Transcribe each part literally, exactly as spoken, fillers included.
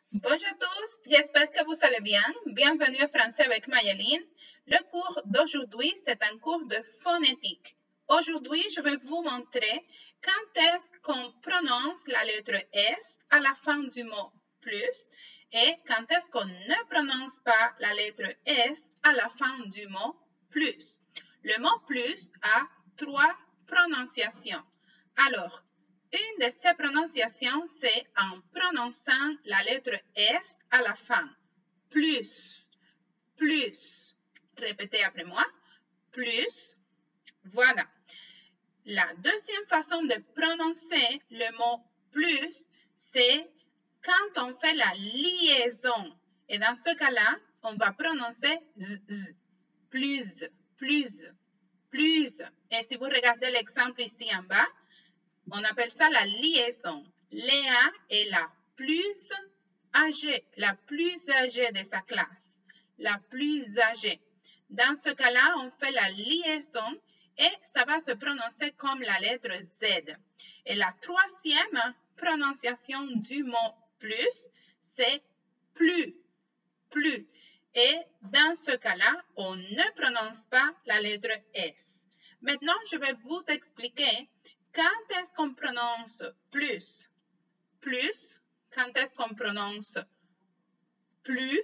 Bonjour à tous, j'espère que vous allez bien. Bienvenue au Français avec Mayeline. Le cours d'aujourd'hui, c'est un cours de phonétique. Aujourd'hui, je vais vous montrer quand est-ce qu'on prononce la lettre S à la fin du mot plus et quand est-ce qu'on ne prononce pas la lettre S à la fin du mot plus. Le mot plus a trois prononciations. Alors, une de ces prononciations, c'est en prononçant la lettre S à la fin. Plus, plus. Répétez après moi. Plus. Voilà. La deuxième façon de prononcer le mot plus, c'est quand on fait la liaison. Et dans ce cas-là, on va prononcer z, z. Plus, plus, plus. Et si vous regardez l'exemple ici en bas, on appelle ça la liaison. Léa est la plus âgée, la plus âgée de sa classe. La plus âgée. Dans ce cas-là, on fait la liaison et ça va se prononcer comme la lettre Z. Et la troisième prononciation du mot plus, c'est plus, plus. Et dans ce cas-là, on ne prononce pas la lettre S. Maintenant, je vais vous expliquer quand est-ce qu'on prononce plus? Plus. Quand est-ce qu'on prononce plus?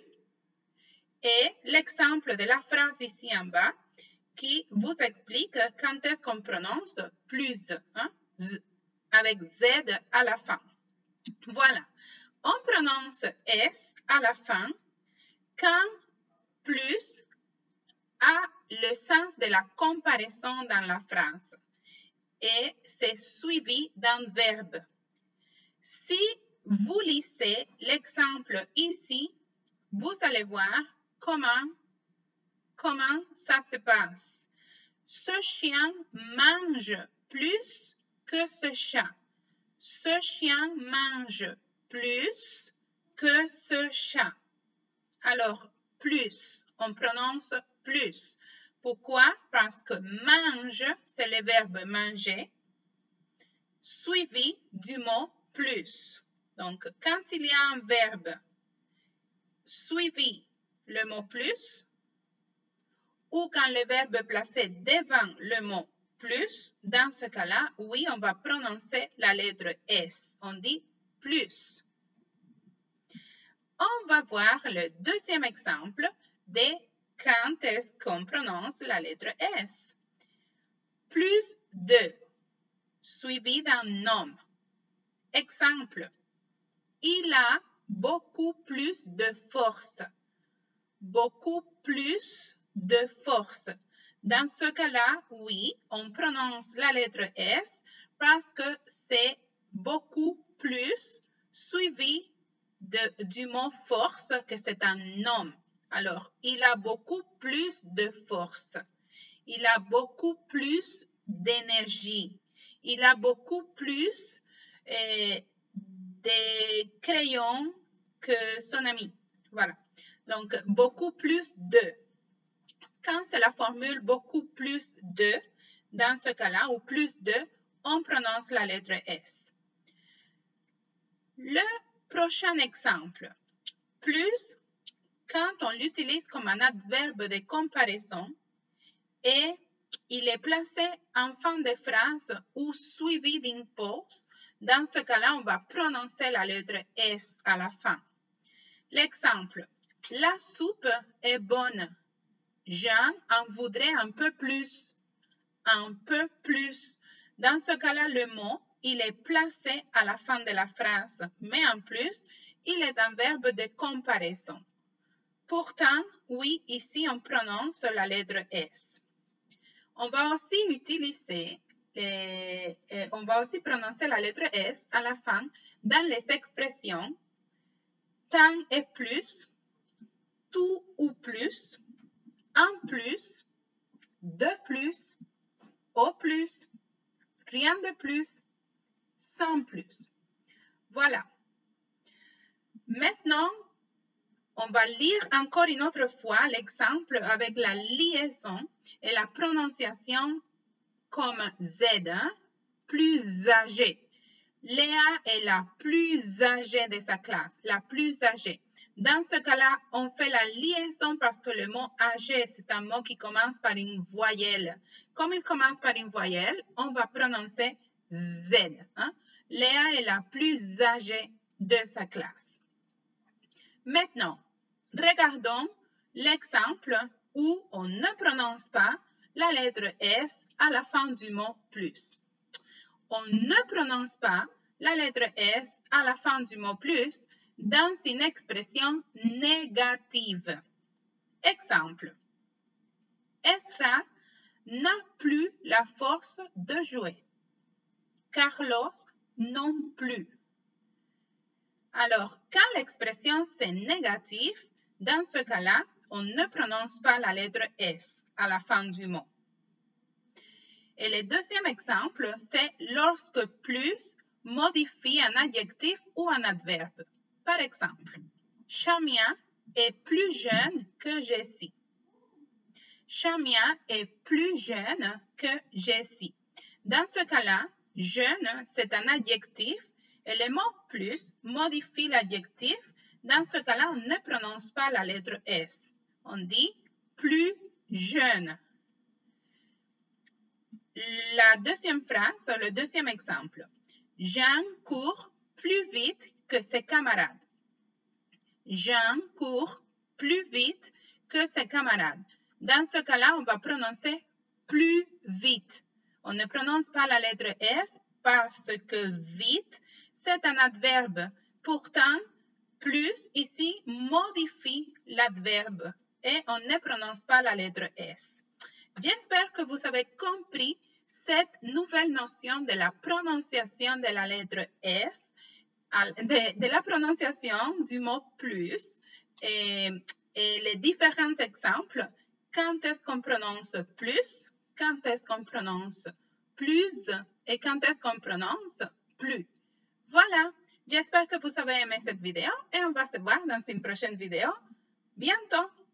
Et l'exemple de la phrase ici en bas qui vous explique quand est-ce qu'on prononce plus, hein? Z, avec Z à la fin. Voilà. On prononce S à la fin quand plus a le sens de la comparaison dans la phrase. Et c'est suivi d'un verbe. Si vous lisez l'exemple ici, vous allez voir comment, comment ça se passe. Ce chien mange plus que ce chat. Ce chien mange plus que ce chat. Alors, plus, on prononce plus. Pourquoi? Parce que mange, c'est le verbe manger, suivi du mot plus. Donc, quand il y a un verbe suivi le mot plus, ou quand le verbe est placé devant le mot plus, dans ce cas-là, oui, on va prononcer la lettre S. On dit plus. On va voir le deuxième exemple de quand est-ce qu'on prononce la lettre S. Plus de, suivi d'un nom. Exemple, il a beaucoup plus de force. Beaucoup plus de force. Dans ce cas-là, oui, on prononce la lettre S parce que c'est beaucoup plus suivi de, du mot force que c'est un nom. Alors, il a beaucoup plus de force. Il a beaucoup plus d'énergie. Il a beaucoup plus euh, de crayons que son ami. Voilà. Donc, beaucoup plus de. Quand c'est la formule beaucoup plus de, dans ce cas-là, ou plus de, on prononce la lettre S. Le prochain exemple. Plus, quand on l'utilise comme un adverbe de comparaison et il est placé en fin de phrase ou suivi d'une pause, dans ce cas-là, on va prononcer la lettre S à la fin. L'exemple, la soupe est bonne. Jean en voudrait un peu plus. Un peu plus. Dans ce cas-là, le mot, il est placé à la fin de la phrase, mais en plus, il est un verbe de comparaison. Pourtant, oui, ici, on prononce la lettre S. On va aussi utiliser, les, euh, on va aussi prononcer la lettre S à la fin dans les expressions tant et plus, tout ou plus, en plus, de plus, au plus, rien de plus, sans plus. Voilà. Maintenant, on va lire encore une autre fois l'exemple avec la liaison et la prononciation comme Z, hein, plus âgé. Léa est la plus âgée de sa classe, la plus âgée. Dans ce cas-là, on fait la liaison parce que le mot âgé, c'est un mot qui commence par une voyelle. Comme il commence par une voyelle, on va prononcer Z. Hein? Léa est la plus âgée de sa classe. Maintenant, regardons l'exemple où on ne prononce pas la lettre S à la fin du mot plus. On ne prononce pas la lettre S à la fin du mot plus dans une expression négative. Exemple. Esra n'a plus la force de jouer. Carlos non plus. Alors, quand l'expression c'est négatif, dans ce cas-là, on ne prononce pas la lettre S à la fin du mot. Et le deuxième exemple, c'est lorsque plus modifie un adjectif ou un adverbe. Par exemple, Chamia est plus jeune que Jessie. Chamia est plus jeune que Jessie. Dans ce cas-là, jeune, c'est un adjectif et le mot plus modifie l'adjectif. Dans ce cas-là, on ne prononce pas la lettre S. On dit plus jeune. La deuxième phrase, le deuxième exemple. Jean court plus vite que ses camarades. Jean court plus vite que ses camarades. Dans ce cas-là, on va prononcer plus vite. On ne prononce pas la lettre S parce que vite, c'est un adverbe. Pourtant, plus ici modifie l'adverbe et on ne prononce pas la lettre S. J'espère que vous avez compris cette nouvelle notion de la prononciation de la lettre S, de, de la prononciation du mot plus et, et les différents exemples. Quand est-ce qu'on prononce plus, quand est-ce qu'on prononce plus et quand est-ce qu'on prononce plus. Voilà, j'espère que vous avez aimé cette vidéo et on va se voir dans une prochaine vidéo bientôt.